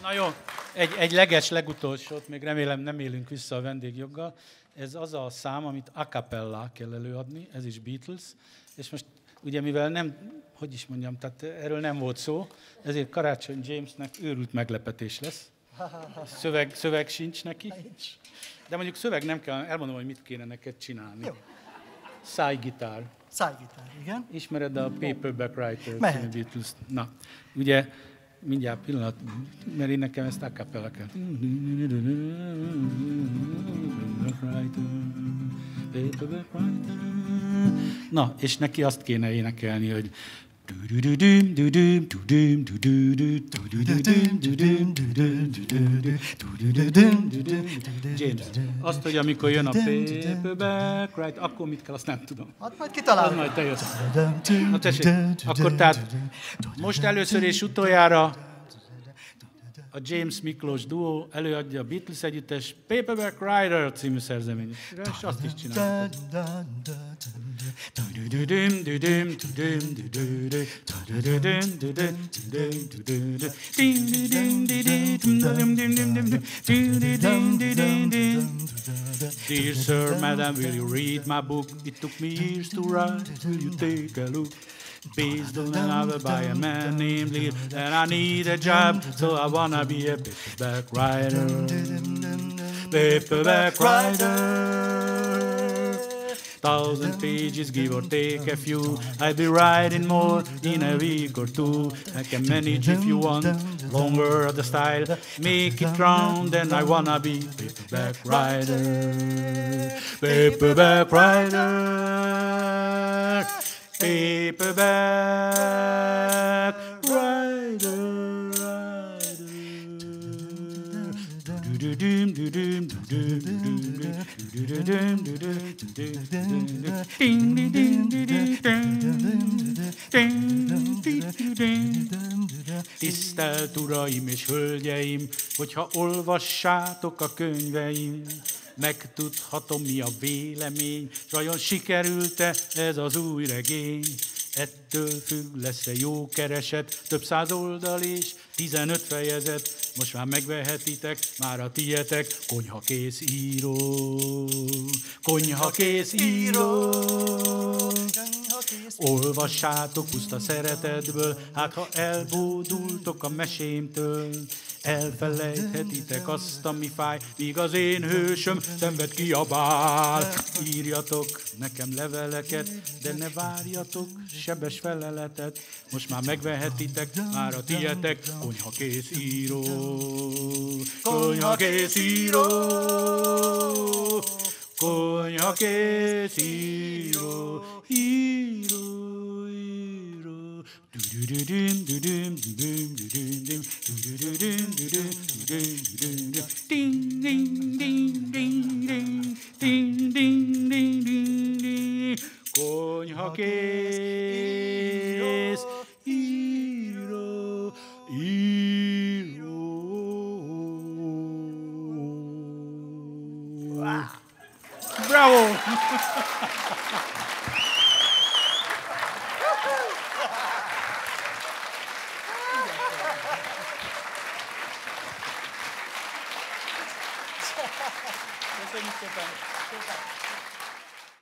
Na jó, egy legutolsót, még remélem nem élünk vissza a vendégjoggal. Ez az a szám, amit a cappella kell előadni, ez is Beatles, és most ugye mivel nem, hogy is mondjam, tehát erről nem volt szó, ezért Karácsony Jamesnek őrült meglepetés lesz. Szöveg sincs neki. De mondjuk szöveg nem kell, elmondom, hogy mit kéne neked csinálni. Jó. Szájgitár. Szájgitár, igen. Ismered a Paperback Writer Mehet. Beatles? Na, ugye mindjárt pillanat, mert én nekem ezt a cappella kell. Na, és neki azt kéne énekelni, hogy James, azt, hogy amikor jön a Paperback Writer, akkor mit kell, azt nem tudom. Hát majd kitalálom. Majd te jössz. Na tessék, akkor tehát most először és utoljára a James Miklós duó előadja a Beatles együttes Paperback Writer című szerzeményét. És azt is csinálta. Dear sir, madam, will you read my book? It took me years to write. Will you take a look? Based on a novel by a man named Lear, and I need a job, so I wanna be a paperback writer. Paperback writer. 1,000 pages, give or take a few. I'll be writing more in a week or two. I can manage if you want longer the style. Make it round, and I wanna be paperback writer. Paperback writer. Paperback writer. Tisztelt uraim és hölgyeim, hogyha olvassátok a könyveim, megtudhatom, mi a vélemény, s vajon sikerült-e ez az új regény. Ettől függ, lesz-e jó kereset, több 100 oldal és 15 fejezet. Most már megvehetitek, már a tietek, konyhakész író. Konyhakész író. Olvassátok puszta szeretetből, hát ha elbódultok a mesémtől. Elfelejthetitek azt, ami fáj, míg az én hősöm szenved kiabál. Írjatok nekem leveleket, de ne várjatok sebes feleletet. Most már megvehetitek, már a tietek, konyhakész író. Konyhakész író. Konyhakész író. Író. Konyhakész író, író. Bravo! Köszönjük szépen!